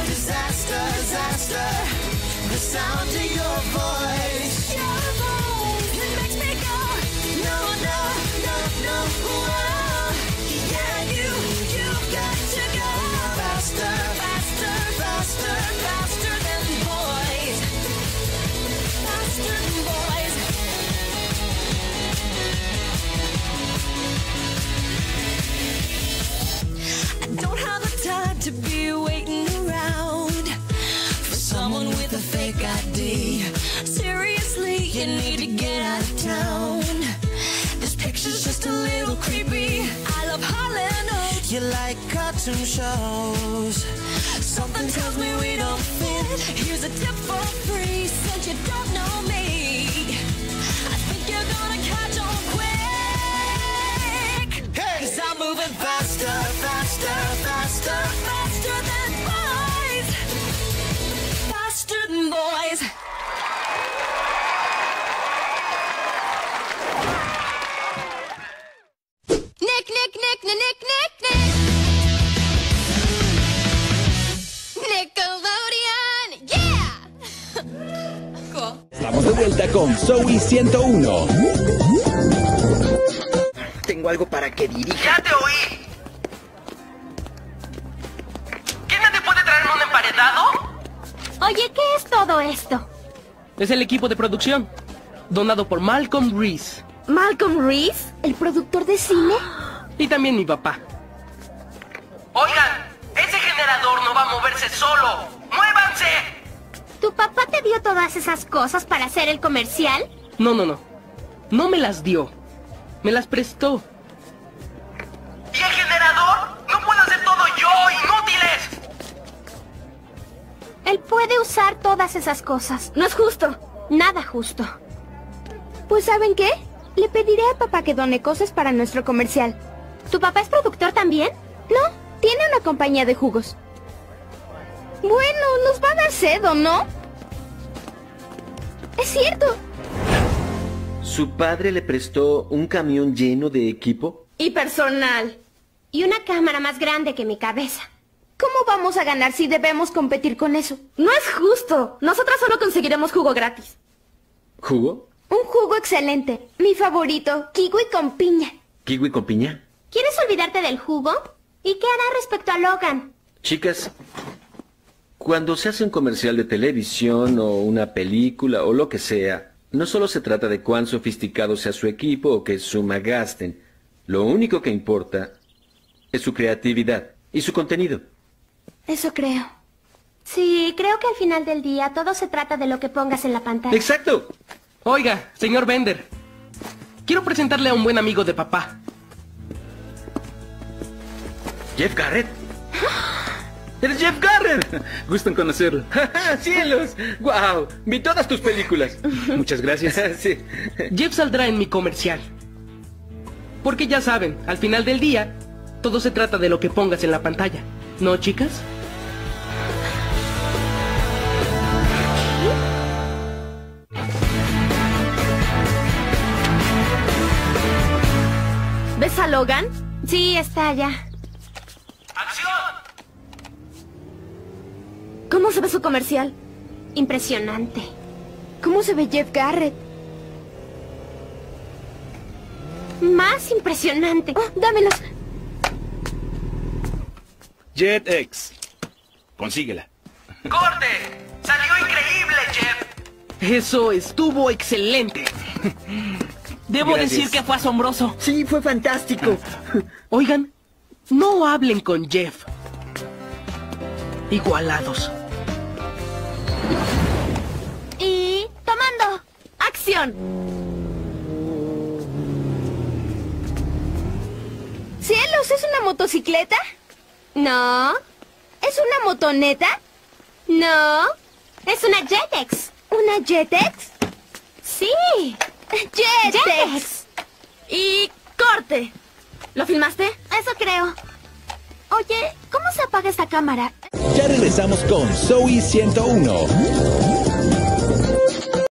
Disaster, disaster. The sound of your voice. Your voice. It makes me go. No, no, no, no. Whoa. Yeah, you've got to go faster, faster, faster, faster than boys. Faster than boys. I don't have the time to be waiting around for someone with a fake ID. Seriously, you need to get out of town. This picture's just a little creepy. I love Holland Oates. You like cartoon shows. Something tells me we don't fit. Here's a tip for free since you don't know me. I think you're gonna catch on quick. Hey! 'Cause I'm moving faster, faster, faster, faster than boys. Faster than boys. Nick, Nick, Nick, Nick, Nick, Nick, Nick. Nickelodeon, yeah. Cool. Estamos de vuelta con Zoey 101. Tengo algo para que dirija. ¡Ya te oí! ¿Quién te puede traerme un emparedado? Oye, ¿qué es todo esto? Es el equipo de producción, donado por Malcolm Reese. ¿Malcolm Reese? ¿El productor de cine? Y también mi papá. Oigan, ese generador no va a moverse solo. ¡Muévanse! ¿Tu papá te dio todas esas cosas para hacer el comercial? No, no, no. No me las dio. Me las prestó. ¿Y el generador? ¡No puedo hacer todo yo, inútiles! Él puede usar todas esas cosas. No es justo. Nada justo. Pues ¿saben qué? Le pediré a papá que done cosas para nuestro comercial. ¿Tu papá es productor también? No, tiene una compañía de jugos. Bueno, nos va a dar sed, ¿o no? Es cierto. ¿Su padre le prestó un camión lleno de equipo? Y personal. Y una cámara más grande que mi cabeza. ¿Cómo vamos a ganar si debemos competir con eso? No es justo. Nosotras solo conseguiremos jugo gratis. ¿Jugo? Un jugo excelente. Mi favorito. Kiwi con piña. ¿Kiwi con piña? ¿Quieres olvidarte del jugo? ¿Y qué hará respecto a Logan? Chicas, cuando se hace un comercial de televisión o una película o lo que sea, no solo se trata de cuán sofisticado sea su equipo o qué suma gasten. Lo único que importa es su creatividad y su contenido. Eso creo. Sí, creo que al final del día todo se trata de lo que pongas en la pantalla. ¡Exacto! Oiga, señor Bender. Quiero presentarle a un buen amigo de papá. Jeff Garrett. ¡Eres Jeff Garrett! Gusto en conocerlo. ¡Cielos! ¡Guau! Vi todas tus películas. Muchas gracias. Sí. Jeff saldrá en mi comercial. Porque ya saben, al final del día, todo se trata de lo que pongas en la pantalla. ¿No, chicas? ¿Ves a Logan? Sí, está allá. ¡Acción! ¿Cómo se ve su comercial? Impresionante. ¿Cómo se ve Jeff Garrett? Más impresionante. Oh, dámelos. JetX. Consíguela. ¡Corte! ¡Salió increíble, Jeff! Eso estuvo excelente. Debo Gracias. decir que fue asombroso. Sí, fue fantástico. Oigan, no hablen con Jeff. Igualados. Y... tomando. ¡Acción! ¡Cielos! ¿Es una motocicleta? No. ¿Es una motoneta? No. Es una Jetex. ¿Una Jetex? Sí. Jetex. Y corte. ¿Lo filmaste? Eso creo. Oye, ¿cómo se apaga esta cámara? Ya regresamos con Zoey 101.